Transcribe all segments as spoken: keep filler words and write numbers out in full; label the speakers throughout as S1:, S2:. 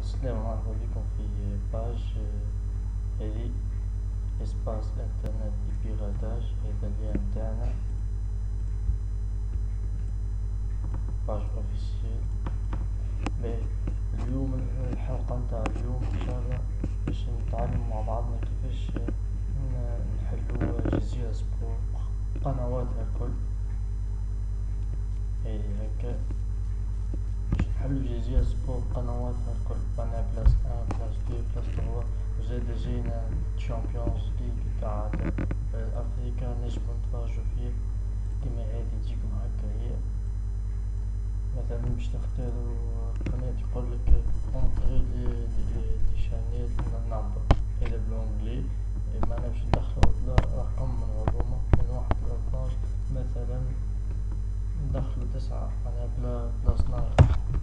S1: السلام، مرحبا بكم في باج هذه اسباس انترنت ببيراتاج. هذا اللي متاعنا باج اوفيسيال. اليوم الحلقة نتاع اليوم ان شاء الله باش نتعلم مع بعضنا كيفاش نحلو جزيرة سبور قنواتها الكل. هذه هكا باش نحلو جزيرة سبور قنواتها الكل. معناها بلاس ان بلاس دو بلاس تروا، وزاد جينا تشامبيونز ليغ تاع افريكا نجمو نتفرجو فيه كيما هادي تجيكم هكا. هي مثلا باش نختارو قناة يقولك اونطري لي لي شانيل نمبر، هذا بالانجلي. معناها باش ندخلو رقم من هذوما من واحد لاثناش، مثلا ندخلو تسعة معناها بلا بلا صناعي.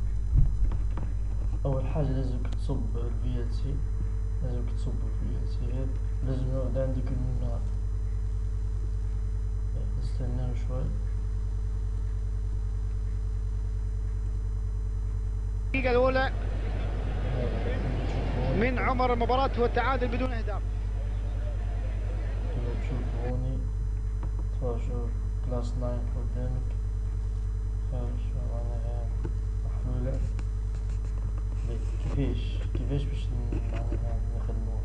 S1: اول حاجة لازمك تصب الفي ال سي، لازمك تصب الفي ال سي هذا، لازم يعود عندك النمرة. نستناو شوي.
S2: الدقيقة الأولى من عمر المباراة هو التعادل بدون أهداف.
S1: كما تشوفوني تفرجوا كلاس ناين قدامك، خارج معناها محلولة. كيفاش كيفاش باش معناها نخدمو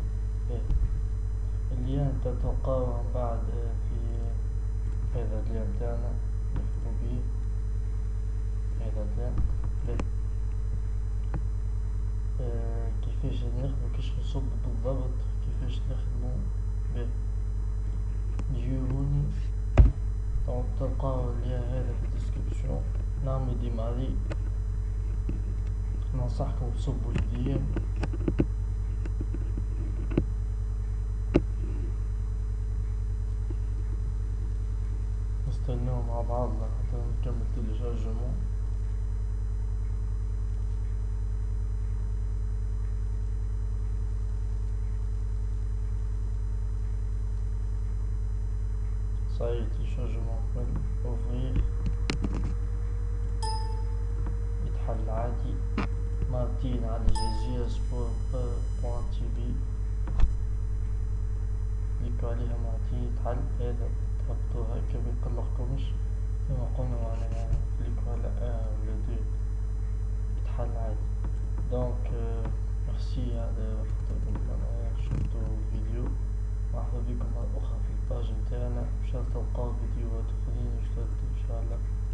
S1: اللي انت تلقاوه من بعد في هذا اللي متاعنا نكتبو بيه هذا اللي آه كيفاش نخدمو، كيفاش نصب بالضبط، كيفاش نخدمو به. نجيوني دونك تلقاو اللي هذا في الديسكريبسيون. نعملو ديماري، ننصحكم تصبوا جديا. نستناو مع بعضنا حتى نكمل تيليشارجمون. صاير تيليشارجمون كمل. اوفرير يتحل عادي. مارتين على جزيرة سبور بوان تي في، كليكو عليها مارتين يتحل. هذا تهبطو هكا ميقلقكمش كما قلنا، معناها كليكو على ان ولا دو يتحل عادي. دونك ميرسي على خاطركم شفتو الفيديو. مرحبا بكم مرة أخرى في الباج متاعنا، إن شاء الله تلقاو فيديوهات أخرين جدد إن شاء الله.